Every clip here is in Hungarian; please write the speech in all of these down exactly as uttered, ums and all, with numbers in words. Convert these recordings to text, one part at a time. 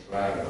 Várnak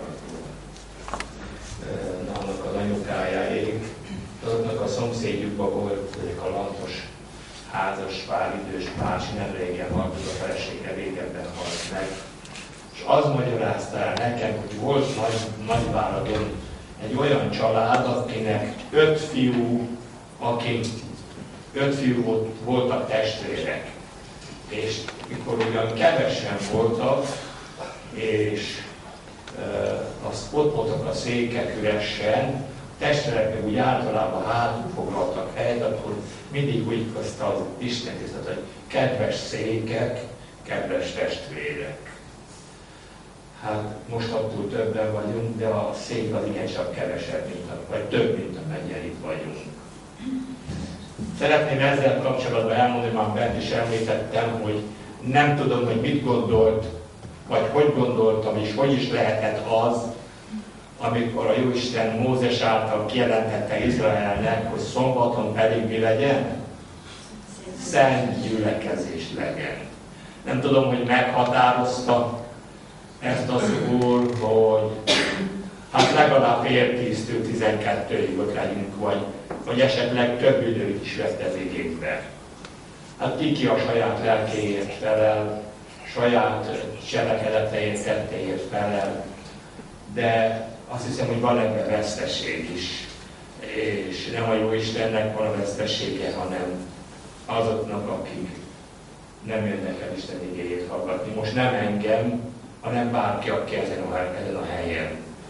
annak az anyukájáig, azoknak a szomszédjukban volt egy kalandos házas pár, idős pár, nem régen halt, a felesége régebben halt meg. És az magyarázta el nekem, hogy volt nagy, Nagyváradon egy olyan család, akinek öt fiú, aki öt fiú volt, voltak testvérek. És mikor ugyan kevesen voltak, és e, az, ott voltak a székek üresen, testvéreknek úgy általában hátul foglaltak helyet, akkor mindig úgy közte az Isten tisztelet, hogy kedves székek, kedves testvérek. Hát most attól többen vagyunk, de a szék az igencsak kevesebb, mint a, vagy több, mint amennyien itt vagyunk. Szeretném ezzel kapcsolatban elmondani, már bent is említettem, hogy nem tudom, hogy mit gondolt, vagy hogy gondoltam, és hogy is lehetett az, amikor a Jóisten Mózes által kijelentette Izraelnek, hogy szombaton pedig mi legyen? Szent gyülekezés legyen. Nem tudom, hogy meghatározta ezt az Úr, hogy hát legalább fél tíztől tizenkettőig ott legyünk, vagy, vagy esetleg több időt is vett ez igénybe. Hát ki ki a saját lelkéért felel, saját cselekedeteért, tetteért felel, de azt hiszem, hogy van ebben veszteség is. És nem a Jóistennek van a vesztesége, hanem azoknak, akik nem jönnek el Isten igéjét hallgatni. Most nem engem, hanem bárki, aki ezen a, ezen a helyen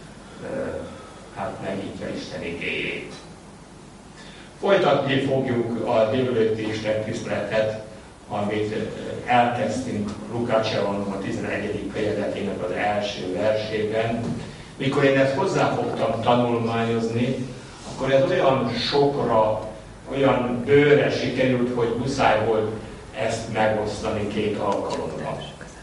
hát megnyitja Isten igéjét. Folytatni fogjuk a délelőtti Isten tiszteletet, amit elkezdtünk Lukács evangélium a tizenegyedik fejezetének az első versében. Mikor én ezt hozzá fogtam tanulmányozni, akkor ez olyan sokra, olyan bőre sikerült, hogy muszáj volt ezt megosztani két alkalommal.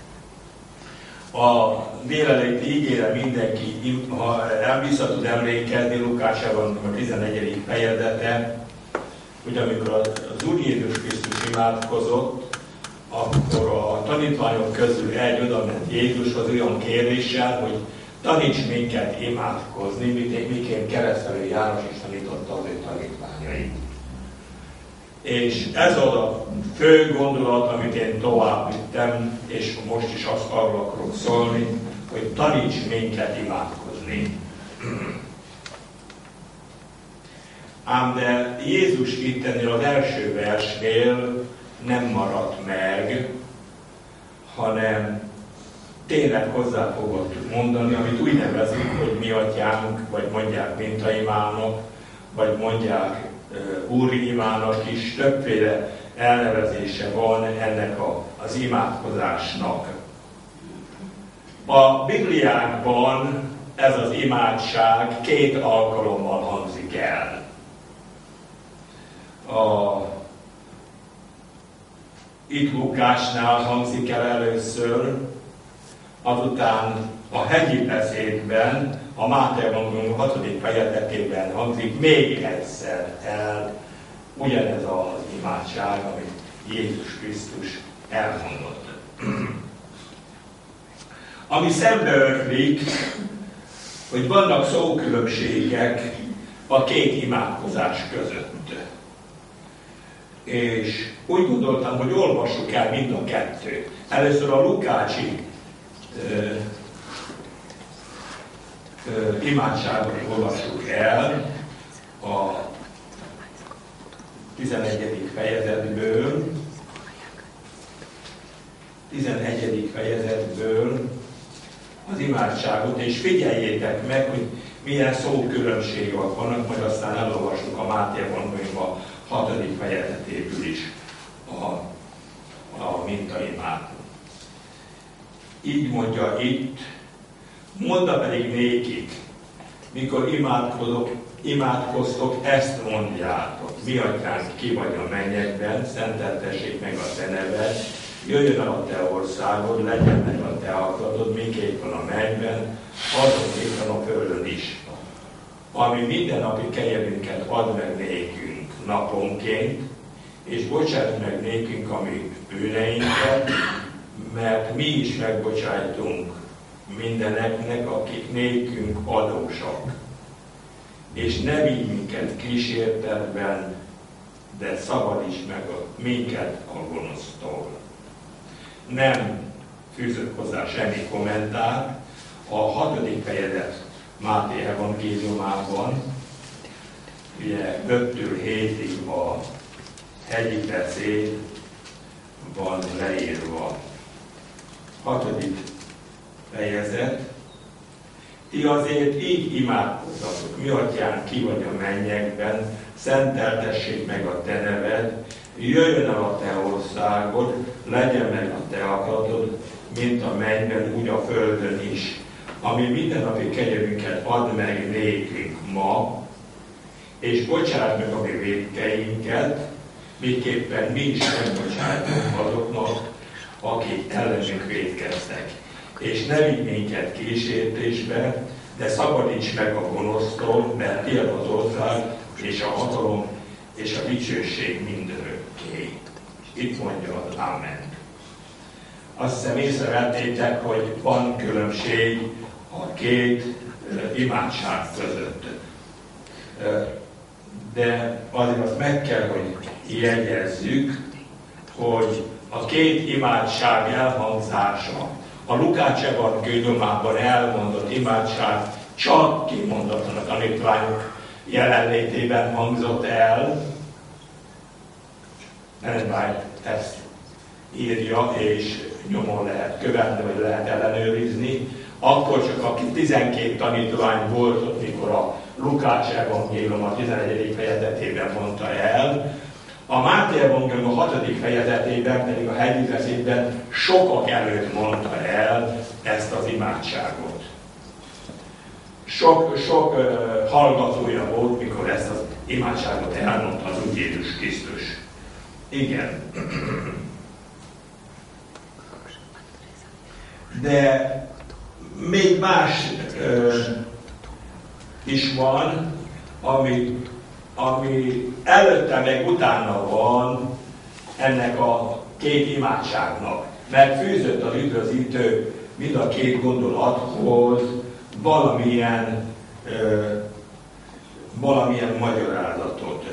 A délelőtti ígére mindenki, ha vissza tud emlékezni, Lukács evangélium a tizenegyedik fejezete, hogy amikor az Úr Jézus Krisztus imádkozott, akkor a tanítványok közül egy oda ment Jézushoz olyan kéréssel, hogy taníts minket imádkozni, miként Keresztelő János is tanította az ő tanítványait. És ez az a fő gondolat, amit én tovább vittem, és most is azt arról akarok szólni, hogy taníts minket imádkozni. Ám de Jézus itt ennél az első versnél nem maradt meg, hanem tényleg hozzá fogott mondani, amit úgy nevezünk, hogy mi atyánk, vagy mondják mintaimának, vagy mondják uh, úri imának is, többféle elnevezése van ennek a, az imádkozásnak. A Bibliákban ez az imádság két alkalommal hangzik el. A, itt Lukásnál hangzik el először, azután a hegyi beszédben, a Máté evangélium hatodik fejezetében hangzik még egyszer el ugyanez az imádság, amit Jézus Krisztus elmondott. Ami szembeötlik, hogy vannak szókülönbségek a két imádkozás között. És úgy gondoltam, hogy olvassuk el mind a kettőt. Először a lukácsi ö, ö, imádságot olvassuk el a tizenegyedik fejezetből, tizenegyedik fejezetből az imádságot, és figyeljétek meg, hogy milyen szókülönbségek vannak, majd aztán elolvassuk a Máté evangélium hatodik fejezetéből is a, a mintaimát. Így mondja itt, mondta pedig nékik, mikor imádkozok, imádkoztok, ezt mondjátok. Mi atyánk, ki vagy a mennyekben, szenteltessék meg a te neved, jöjjön el a te országod, legyen meg a te akaratod, miképp van a mennyben, azon éppen a földön is. Ami mindennapi kenyerünket add meg nékünk naponként, és bocsáss meg nékünk a mi bűneinket, mert mi is megbocsájtunk mindeneknek, akik nékünk adósak, és ne vigy minket kísértetben, de szabadíts meg a, minket a gonosztól. Nem fűzött hozzá semmi kommentár. A hatodik fejezet Máté evangéliumában, ugye öttől hétig a hegyi beszéd van leírva. Hatodik fejezet. Ti azért így imádkozzatok, mi atyánk, ki vagy a mennyekben, szenteltessék meg a te neved, jöjjön el a te országod, legyen meg a te akaratod, mint a mennyben, úgy a földön is. Ami mindennapi kenyerünket add meg nékünk ma, és bocsáss meg a mi vétkeinket, miképpen mi is megbocsájtunk azoknak, akik ellenünk vétkeztek. És ne vigy minket kísértésbe, de szabadíts meg a gonosztól, mert tiéd az ország, és a hatalom, és a dicsőség mindörökké. Itt mondja az Amen. Azt hiszem észrevettétek, hogy van különbség a két uh, imádság között. Uh, de azért azt meg kell, hogy jegyezzük, hogy a két imádság elhangzása, a Lukács evangéliumában elmondott imádság csak kimondatlan a tanítványok jelenlétében hangzott el. Ellen White ezt írja, és nyomon lehet követni, vagy lehet ellenőrizni. Akkor csak aki tizenkét tanítvány volt ott, mikor a Lukács evangélium a tizenegyedik fejezetében mondta el. A Máté evangélium a hatodik fejezetében, pedig a hegyi beszédben sokak előtt mondta el ezt az imádságot. Sok, sok uh, hallgatója volt, mikor ezt az imádságot elmondta az Úr Jézus Krisztus. Igen. De még más uh, is van, ami, ami előtte meg utána van ennek a két imádságnak. Mert fűzött az üdvözítő mind a két gondolathoz valamilyen, ö, valamilyen magyarázatot.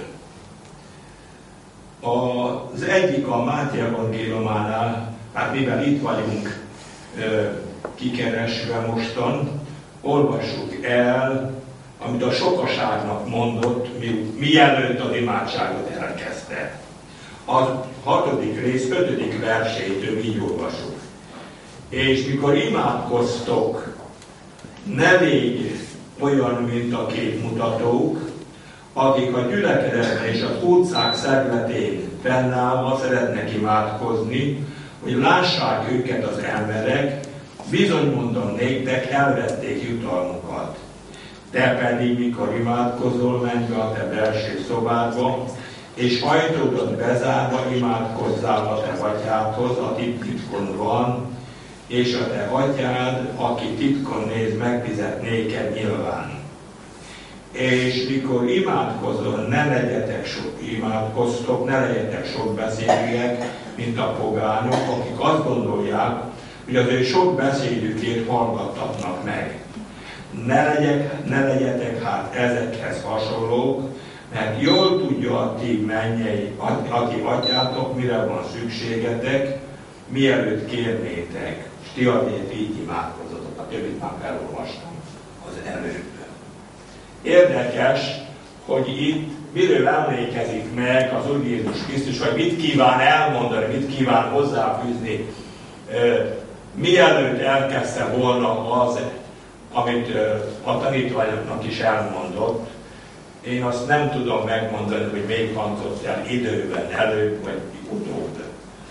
Az egyik a Máté evangéliumánál, hát mivel itt vagyunk ö, kikeresve mostan, olvassuk el, amit a sokaságnak mondott, mi, mielőtt az imádságot elkezdte. A hatodik rész, ötödik versétől így olvasjuk. És mikor imádkoztok, ne légy olyan, mint a képmutatók, akik a gyülekezetben és az utcák szegletén fennállva szeretnek imádkozni, hogy lássák őket az emberek, bizony mondom néktek, elvették jutalmukat. Te pedig, mikor imádkozol, menj be a te belső szobádba, és ajtódat bezárva imádkozzál a te atyádhoz, aki titkon van, és a te atyád, aki titkon néz, megfizet néked nyilván. És mikor imádkozol, ne legyetek sok imádkoztok, ne legyetek sok beszélőek, mint a pogányok, akik azt gondolják, hogy az ő sok beszédükért hallgattatnak meg. Ne, legyek, ne legyetek hát ezekhez hasonlók, mert jól tudja a ti mennyei, a ti atyátok, mire van szükségetek, mielőtt kérnétek, és ti azért így imádkozatok. A többit már felolvastam az előbb. Érdekes, hogy itt miről emlékezik meg az Úr Jézus Krisztus, vagy mit kíván elmondani, mit kíván hozzáfűzni, mielőtt elkezdte volna az, amit a tanítványoknak is elmondott. Én azt nem tudom megmondani, hogy még hangzott el időben, előbb vagy utóbb.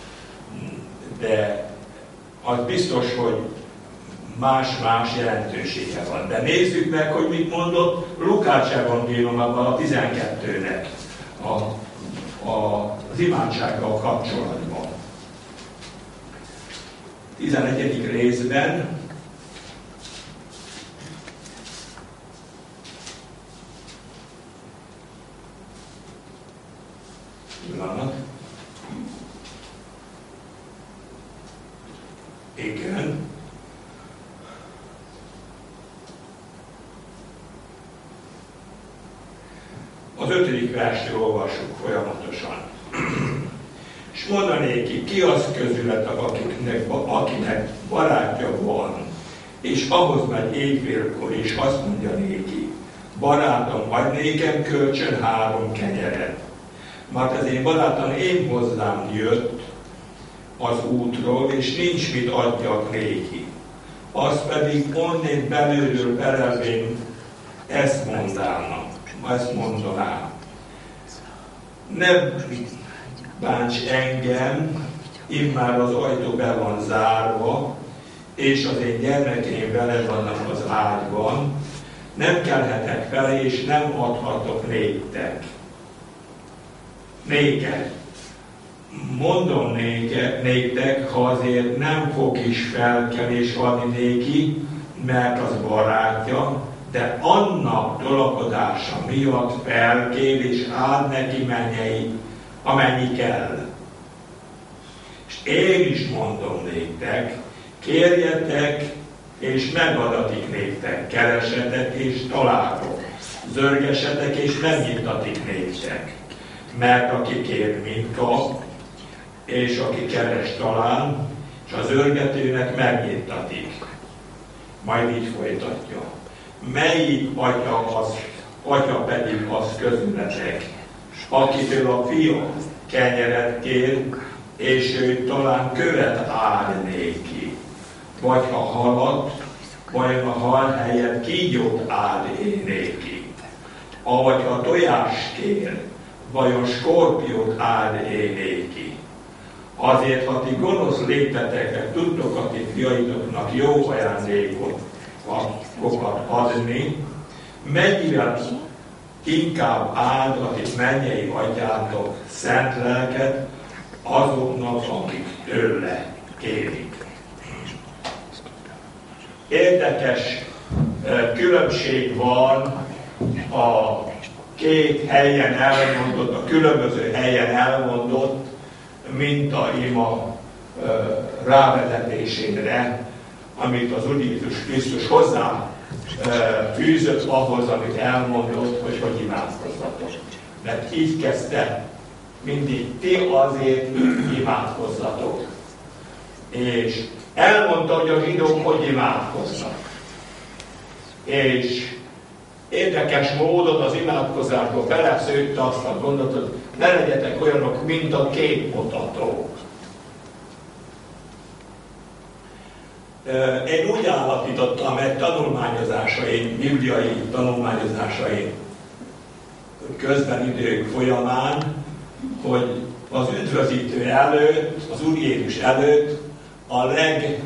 De az biztos, hogy más-más jelentősége van. De nézzük meg, hogy mit mondott Lukács evangéliumában a tizenkettőnek a, a, az imádsággal kapcsolatban. tizenegyedik részben pillanat. Igen. Az ötödik versről olvassuk folyamatosan. És mondanéki, ki az közületek, akiknek, akinek barátja van, és ahhoz megy éjfélkor, és azt mondja néki, barátom, adj nékem kölcsön három kenyeret. Mert az én barátom én hozzám jött az útról, és nincs mit adjak néki. Az pedig onnét belülről belevén ezt mondának, ezt mondaná. Ne bánts engem, immár az ajtó be van zárva, és az én gyermekeim vele vannak az ágyban, nem kelhetek fel, és nem adhatok néktek. Néked. Mondom néke, néktek, ha azért nem fog is felkelni és adni néki, mert az barátja, de annak tolakodása miatt felkér és áld neki mennyei, amennyi kell. És én is mondom néktek, kérjetek, és megadatik néktek, keresetek, és találtok, zörgesetek, és megnyitatik néktek. Mert aki kér, mind kap, és aki keres, talál, és az zörgetőnek megnyitatik. Majd így folytatja. Melyik atya, az, atya pedig az közületek, akitől a fia kenyeret kér, és ő talán követ áll néki, vagy ha halat, vagy a hal helyett kígyót áll néki. Avagy ha tojást kér, vajon skorpiót áll néki. Azért, ha ti gonosz léptetekre tudtok a ti fiaitoknak jó ajándékot adni, mennyivel inkább áldatik mennyei atyátok szent lelket azoknak, akik tőle kérik. Érdekes különbség van a két helyen elmondott, a különböző helyen elmondott minta ima rávezetésére, amit az Úr Jézus Krisztus hozzá fűzött ahhoz, amit elmondott, hogy hogy imádkozzatok. Mert így kezdte mindig, ti azért imádkozzatok. És elmondta, hogy a zsidók hogy imádkoznak. És érdekes módon az imádkozásból beleszőtte azt a gondolatot, ne legyetek olyanok, mint a képmutatók. Én úgy állapítottam meg tanulmányozásaim, bibliai tanulmányozásaim közben idők folyamán, hogy az üdvözítő előtt, az Úr Jézus előtt a leg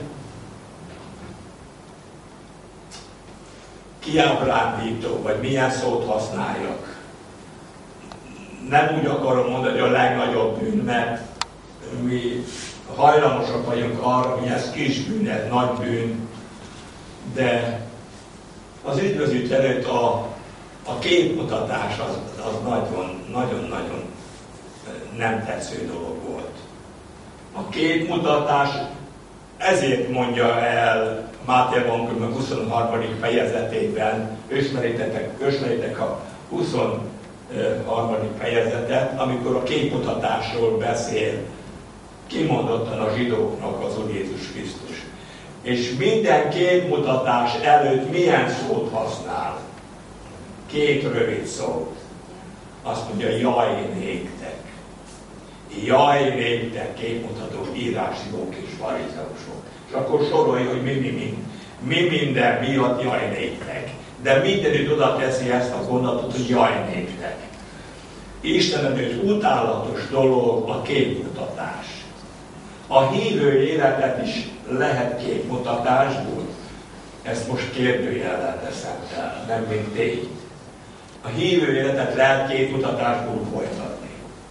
kiábrándító, vagy milyen szót használjak. Nem úgy akarom mondani, hogy a legnagyobb bűn, mert mi hajlamosak vagyunk arra, hogy ez kis bűn, ez nagy bűn, de az üdvözítő előtt a, a képmutatás az, az nagyon, nagyon-nagyon nem tetsző dolog volt. A képmutatás ezért mondja el Máté evangélium huszonharmadik fejezetében, ismeritek a huszonharmadik fejezetet, amikor a képmutatásról beszél, kimondottan a zsidóknak az Úr Jézus Krisztus. És minden képmutatás előtt milyen szót használ? Két rövid szót. Azt mondja, jaj néktek. Jaj néktek, képmutatók, írásírók és farizeusok. És akkor sorolja, hogy mi, mi, mi, mi minden miatt jaj néktek. De mindenütt oda teszi ezt a gondolatot, hogy jaj néktek. Isten előtt utálatos dolog a képmutatás. A hívő életet is lehet képmutatásból. Ezt most kérdőjellel teszem el, nem mint tény. A hívő életet lehet képmutatásból folytatni.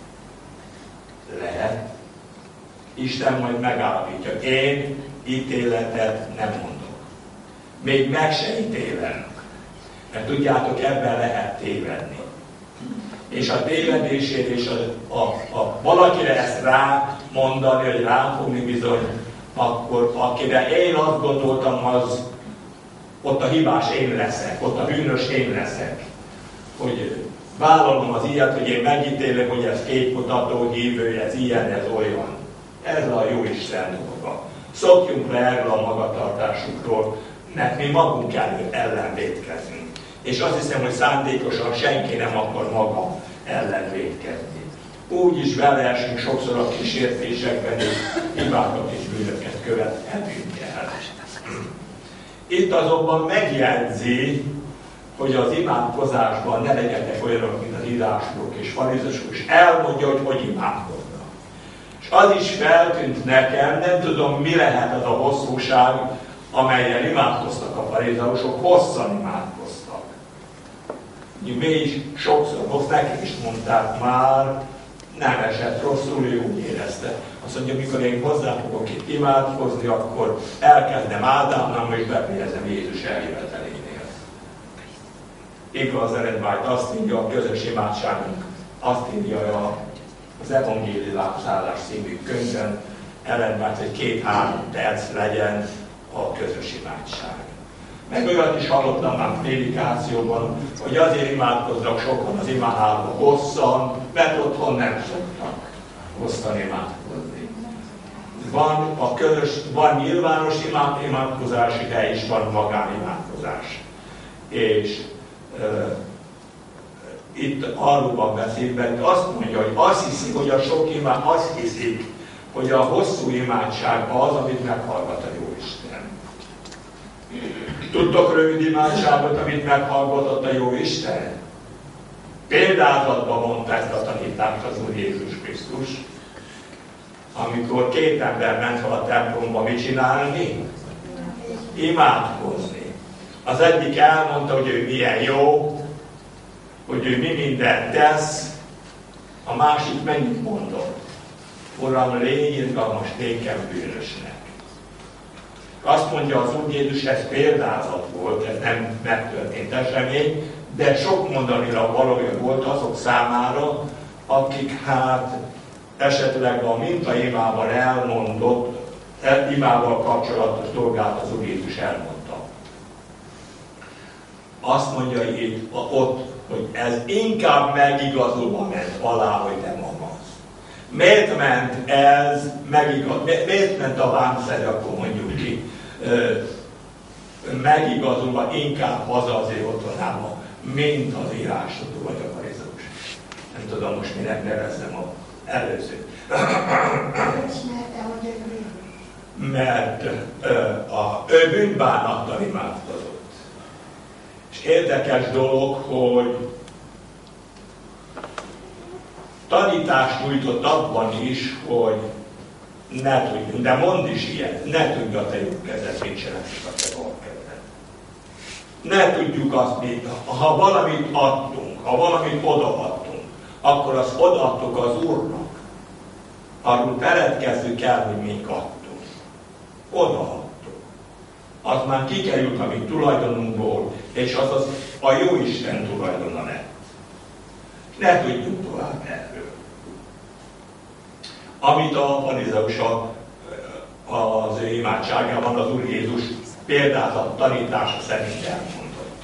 Lehet. Isten majd megállapítja. Én ítéletet nem mondok. Még meg se ítélem. Mert tudjátok, ebben lehet tévedni. És a tévedésért és a, a, a valakire ezt rá mondani, hogy rám fogni bizony, akkor akire én azt gondoltam, az ott a hibás én leszek, ott a bűnös én leszek. Hogy vállalom az ilyet, hogy én megítélem, hogy ez képmutató, hívő, ez ilyen, ez olyan. Ez a Jóisten dolga. Szokjunk le erről a magatartásukról, mert mi magunk előtt ellen vétkezünk. És azt hiszem, hogy szándékosan senki nem akar maga ellen vétkezni. Úgy is beleesünk sokszor a kísértésekben, és hibákat és bűnöket követhetünk el. Itt azonban megjegyzi, hogy az imádkozásban ne legyetek olyanok, mint az írások és farizeusok, és elmondja, hogy hogy imádkoznak. És az is feltűnt nekem, nem tudom, mi lehet az a hosszúság, amelyen imádkoztak a farizeusok, hosszan imádkoztak. Mi is sokszor, most nekik is mondták már, nem esett rosszul, ő úgy érezte. Azt mondja, mikor én hozzá fogok itt imádkozni, akkor elkezdem Ádámnak, és befejezem Jézus eljövetelénél. Igaz, Ellen White azt írja, a közös imádságunk, azt írja az Evangélizállás című könyvben, Ellen White, hogy két-három perc legyen a közös imádság. Meg olyat is hallottam már prédikációban, hogy azért imádkoznak sokan az imaházban hosszan, mert otthon nem szoktak hosszan imádkozni. Van, a közös, van nyilvános imád, imádkozási hely, és van magánimádkozás. És uh, itt arról van beszélben, azt mondja, hogy azt hiszik, hogy a sok imád, azt hiszik, hogy a hosszú imádság az, amit meghallgat a Jóisten. Tudtok rövid imádságot, amit meghallgatott a Jóisten? Példázatban mondta ezt a tanítást az Úr Jézus Krisztus, amikor két ember ment fel a templomba, mit csinálni? Imádkozni. Az egyik elmondta, hogy ő milyen jó, hogy ő mi mindent tesz, a másik mennyit mondott. Uram, légy irgalmas nékem bűnösnek. Azt mondja az Úr Jézus, ez példázat volt, ez nem megtörtént esemény, de sok mondanira valója volt azok számára, akik hát esetleg a mintaimával elmondott, imával kapcsolatos dolgát az Úr Jézus elmondta. Azt mondja itt, ott, hogy ez inkább megigazolva ment alá, hogy nem amaz. Miért ment ez megigaz, miért ment a vámszer, akkor mondjuk ki, megigazolva inkább haza az ő otthonába, mint az írásodó vagy a farizeus. Nem tudom most minek nevezzem az előzőt. Mert a, ő bűnbánattal imádkozott. És érdekes dolog, hogy tanítást nyújtott abban is, hogy ne tudjunk, de mondd is ilyen, ne tudja a te jobb kezed, mit csinálsz a te bal kezed. Ne tudjuk azt, mit, ha valamit adtunk, ha valamit odaadtunk, akkor azt odaadtuk az Úrnak. Arról feledkezzük el, hogy mink adtunk. Odaadtuk. Az már kikerült a mi tulajdonunkból, és az, az a Jóisten tulajdona lett. Ne tudjuk tovább erről. Amit a farizeus az ő imádságában az Úr Jézus példázat tanítása szerint elmondott.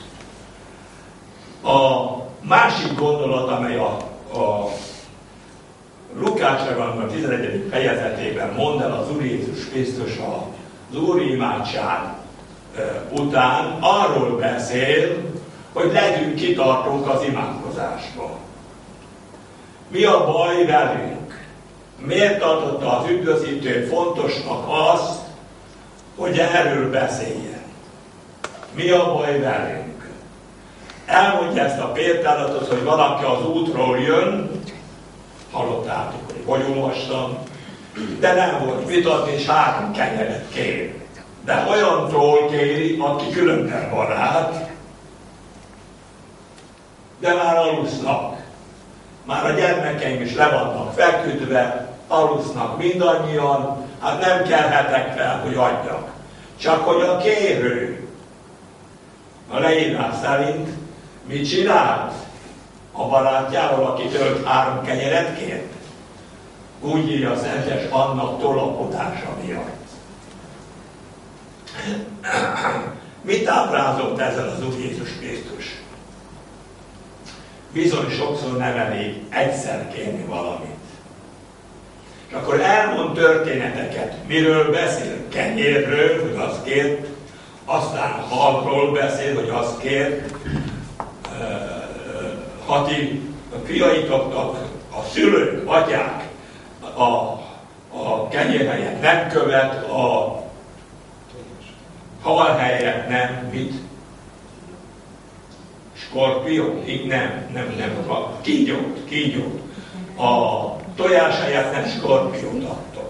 A másik gondolat, amely a, a Lukács evangélium tizenegyedik fejezetében mond el az Úr Jézus Krisztus az Úri imádság után, arról beszél, hogy legyünk kitartók az imádkozásban. Mi a baj velünk? Miért tartotta az üdvözítő fontosnak azt, hogy erről beszéljen? Mi a baj velünk? Elmondja ezt a példálatot, hogy valaki az útról jön, hallottátok, hogy hogy olvastam, de nem volt mit adni, és három kenyeret kér. De olyantól kéri, aki különben barát, de már alusznak. Már a gyermekeim is le vannak feküdve, alusznak mindannyian, hát nem kelhetek fel, hogy adjak. Csak hogy a kérő, a leírás szerint mit csinált? A barátjával, akitől három kenyeret kért? Úgy írja a Szentes, annak tolakodása miatt. Mit ábrázolt ezzel az Úr Jézus Krisztus? bizony sokszor nem elég egyszer kérni valamit. És akkor elmond történeteket, miről beszél, kenyérről, hogy azt kért, aztán halról beszél, hogy azt kért, ha ti fiaitoknak a szülők, atyák a, a kenyér helyett nem követ, a hal helyett nem, mit? Skorpió? Így nem, nem, nem, kígyót, kígyót. A tojás helyett nem skorpiót adtok.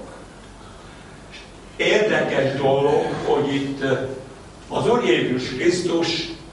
Érdekes dolog, hogy itt az Úr Jézus Krisztus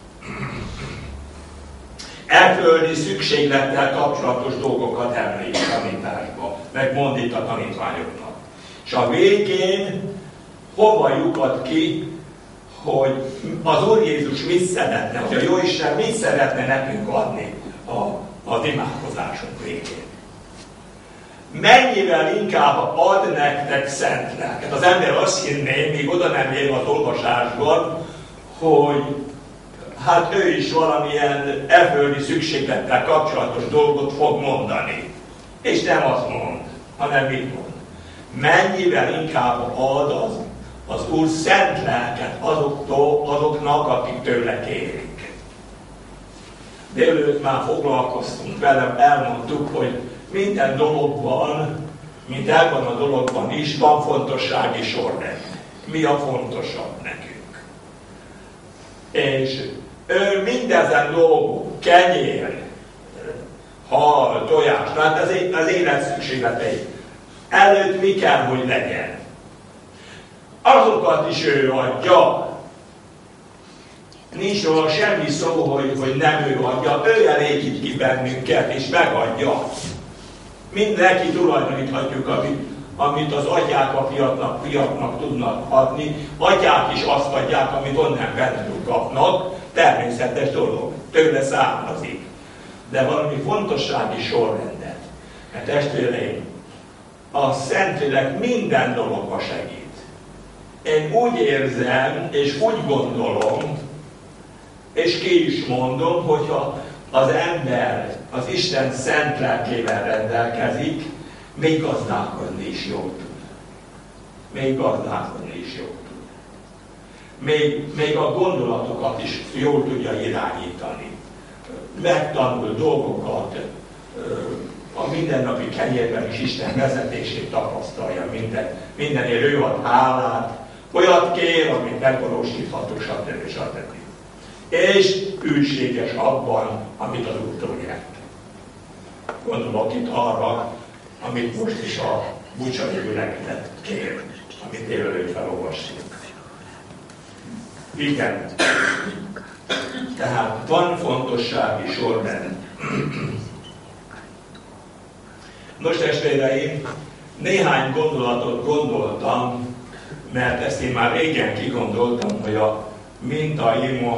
elföldi szükséglettel kapcsolatos dolgokat említ tanításba, meg mond itt a tanítványoknak. És a végén hova lyukad ki, hogy az Úr Jézus mit szeretne, hogy a Jóisten mit szeretne nekünk adni a, az imádkozásunk végén. Mennyivel inkább ad nektek szent lelket. Az ember azt hinné, még oda nem ér az olvasásban, hogy hát ő is valamilyen elföldi szükséglettel kapcsolatos dolgot fog mondani. És nem azt mond, hanem mit mond. Mennyivel inkább ad az, az Úr szent lelket azoktól, azoknak, akik tőle kérik. Délőtt már foglalkoztunk velem, elmondtuk, hogy minden dologban, mint ebben a dologban is, van fontossági sorrend. Mi a fontosabb nekünk? És ő mindezen dolgok, kenyér, hal, tojás, tehát az, az élet szükségletei előtt mi kell, hogy legyen? Azokat is ő adja. Nincs róla semmi szó, hogy, hogy nem ő adja. Ő elégít ki bennünket, és megadja. Mindenki tulajdoníthatjuk, amit, amit az atyák a fiatnak, fiatnak tudnak adni. Atyák is azt adják, amit onnan bennük kapnak. Természetes dolog. Tőle származik. De valami fontossági sorrendet. Mert testvéreim, a Szentlélek minden dologba segít. Én úgy érzem, és úgy gondolom, és ki is mondom, hogyha az ember az Isten szent lelkével rendelkezik, még gazdálkodni is jól tud. Még gazdálkodni is jól tud. Még, még a gondolatokat is jól tudja irányítani. Megtanul dolgokat, a mindennapi kenyérben is Isten vezetését tapasztalja minden. Mindenért ő ad hálát, olyat kér, amit megvalósítható, stb. stb. És hűséges abban, amit az Úrtól nyert. Gondolok itt arra, amit most is a bucsai gyülekezet kér, amit élő felolvastunk. Igen. Tehát van fontossági sorrend. Nos, testvéreim, néhány gondolatot gondoltam, mert ezt én már régen kigondoltam, hogy a mintaimon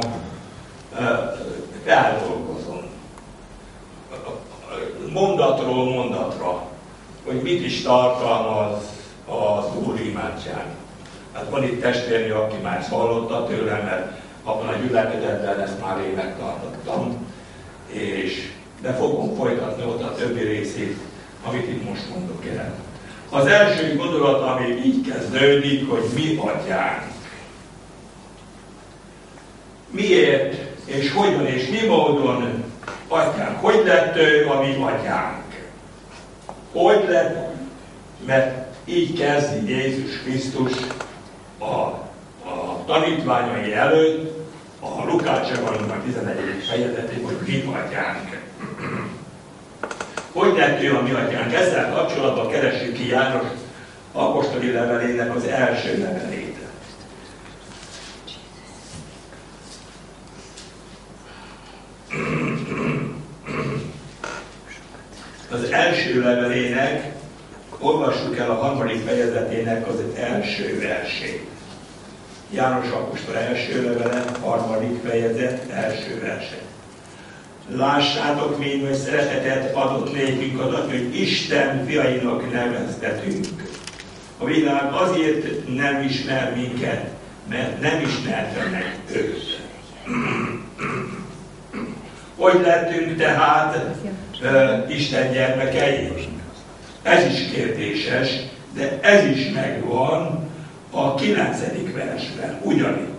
feldolgozom. Mondatról mondatra, hogy mit is tartalmaz az Úr imádság. Hát van itt testvérnő, aki már ezt hallotta tőlem, mert abban a gyülekezetben ezt már én megtartottam, és de fogom folytatni ott a többi részét, amit itt most mondok el. Az első gondolat, ami így kezdődik, hogy mi atyánk. Miért és hogyan és mi módon atyánk? Hogy lett ő a mi atyánk? Hogy lett? Mert így kezdi Jézus Krisztus a, a tanítványai előtt, a Lukács evangélium tizenegyedik fejezetében, hogy mi atyánk. Hogy lett ő a mi atyánk? Ezzel kapcsolatban keressük ki János apostoli levelének az első levelét. Az első levelének, olvassuk el a harmadik fejezetének az első versét. János apostol első levele, harmadik fejezet, első verset. Lássátok még, hogy szeretetet adott nékünk az Atya, hogy Isten fiainak neveztetünk. A világ azért nem ismer minket, mert nem ismerte meg őt. Hogy lettünk tehát uh, Isten gyermekei? Ez is kérdéses, de ez is megvan a kilencedik versben, ugyanitt.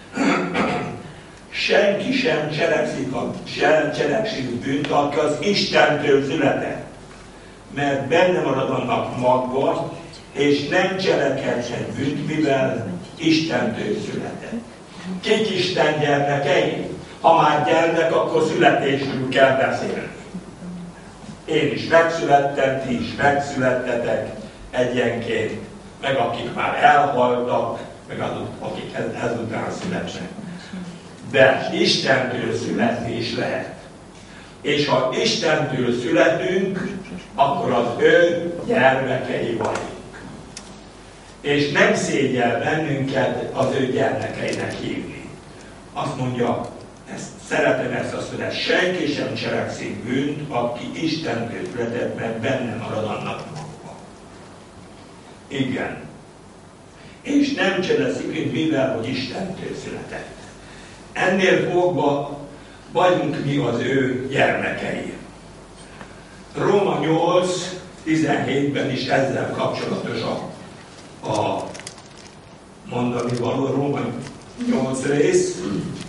Senki sem cselekszik, a, sem cselekszik bűnt, aki az Istentől született, mert benne marad annak magva, és nem cselekedhet bűnt, mivel Istentől született. Kik Isten gyermekei? Ha már gyermek, akkor születésről kell beszélni. Én is megszülettem, ti is megszülettetek egyenként, meg akik már elhaltak, meg azok, akik ezután születnek. De Istentől születni is lehet. És ha Istentől születünk, akkor az ő gyermekei vagyunk. És nem szégyel bennünket az ő gyermekeinek hívni. Azt mondja, ezt szeretem ezt a szület, senki sem cselekszik bűnt, aki Istentől született, mert benne marad annak magva. Igen. És nem cselekszik bűnt, mivel, hogy Istentől született. Ennél fogva vagyunk mi az ő gyermekei. Róma nyolc tizenhétben is ezzel kapcsolatos a, a mondani való. Róma nyolc rész.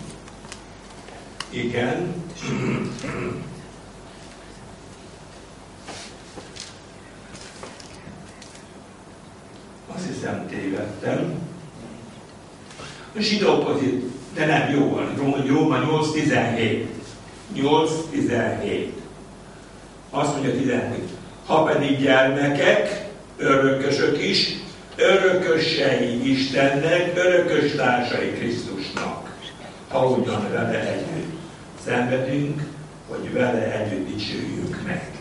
Igen. Azt hiszem tévedtem. A zsidókhoz, de nem, jó van. Róma nyolc tizenhét. nyolc tizenhét. Azt mondja tizenhét. Ha pedig gyermekek, örökösök is, örökösei Istennek, örökös társai Krisztusnak. Ha ugyan vele együtt szenvedünk, hogy vele együtt dicsőjük meg.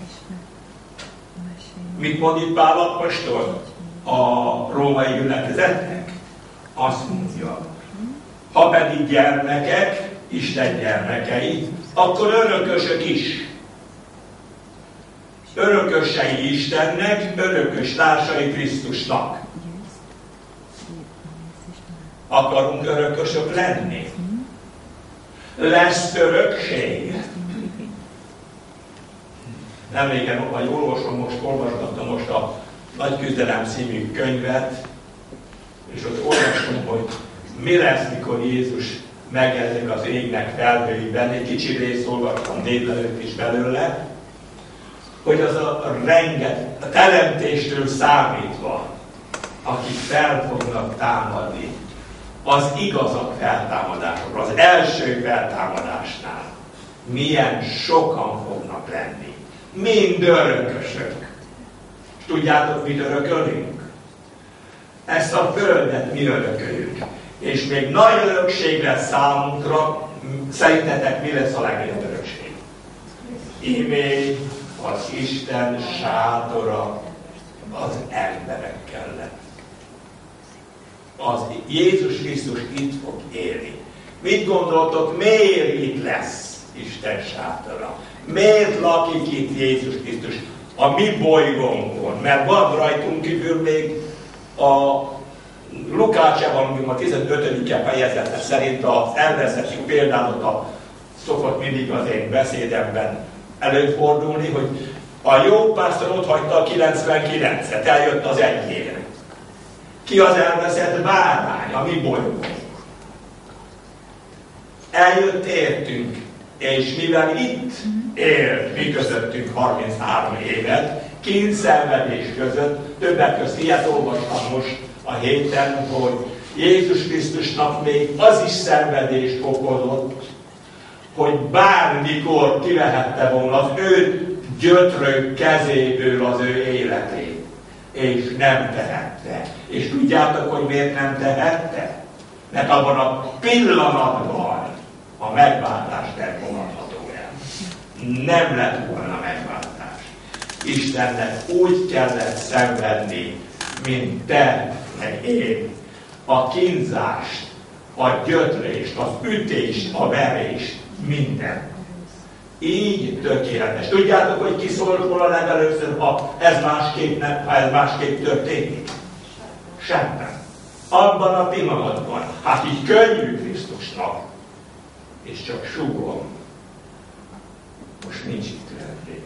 Mit mond itt Pál apostol a római gyülekezetnek? Azt mondja, ha pedig gyermekek, Isten gyermekei, akkor örökösök is. Örökösei Istennek, örökös társai Krisztusnak. Akarunk örökösök lenni? Lesz örökség? Nem régen, vagy olvasom, most olvasgattam most a Nagy Küzdelem című könyvet, és ott olvasom, hogy mi lesz, mikor Jézus megjelenik az égnek felhőiben. Egy kicsi részt olvastam délelőtt is belőle, hogy az a renget, a teremtéstől számítva, akik fel fognak támadni, az igazak feltámadásokra, az első feltámadásnál milyen sokan fognak lenni. Mind örökösök. És tudjátok, mit örökölünk? Ezt a földet mi örököljük. És még nagy örökség lesz számunkra. Szerintetek mi lesz a legnagyobb örökség? Íme az Isten sátora az emberekkel lett. Az Jézus Krisztus itt fog élni. Mit gondoltok, miért itt lesz Isten sátora? Miért lakik itt Jézus Krisztus a mi bolygónkon? Mert van rajtunk kívül még a Lukács evangélium a tizenötödik fejezete szerint az elveszett példázata szokott mindig az én beszédemben előfordulni, hogy a jó pásztor ott hagyta a kilencvenkilencet, eljött az egyért. Ki az elveszett bárány, a mi bolygónk? Eljött értünk, és mivel itt élt mi közöttünk harminchárom évet, kényszenvedés között, többek között ilyet olvastam most a héten, hogy Jézus Krisztusnak még az is szenvedést okozott, hogy bármikor kivehette volna az ő gyötrő kezéből az ő életét, és nem tehette. És tudjátok, hogy miért nem tehette? Mert abban a pillanatban a megváltás nem fogadható el. Nem lett volna megváltás. Istennek úgy kellett szenvedni, mint te, meg én, a kínzást, a gyötrést, az ütést, a verést, minden. Így tökéletes. Tudjátok, hogy ki szólt volna legelőször, ha ez másképp, nem, ha ez másképp történik? Semmi. Abban a pillanatban, hát így könnyű Krisztusnak, és csak súgom, most nincs itt vendég.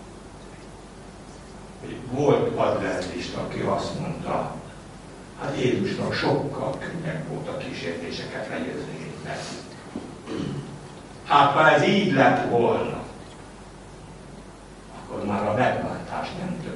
Volt adventista, aki azt mondta, hát Jézusnak sokkal könnyebb volt a kísértéseket legyőzni, mint neki. Hát ha ez így lett volna, akkor már a megváltás nem történt.